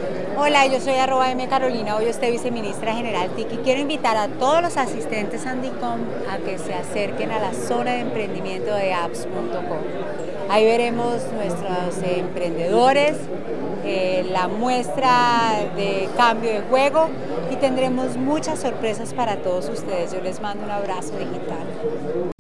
Hola, yo soy @mcarolina, hoy usted viceministra general TIC y quiero invitar a todos los asistentes Andicom a que se acerquen a la zona de emprendimiento de apps.com. Ahí veremos nuestros emprendedores, la muestra de cambio de juego y tendremos muchas sorpresas para todos ustedes. Yo les mando un abrazo digital.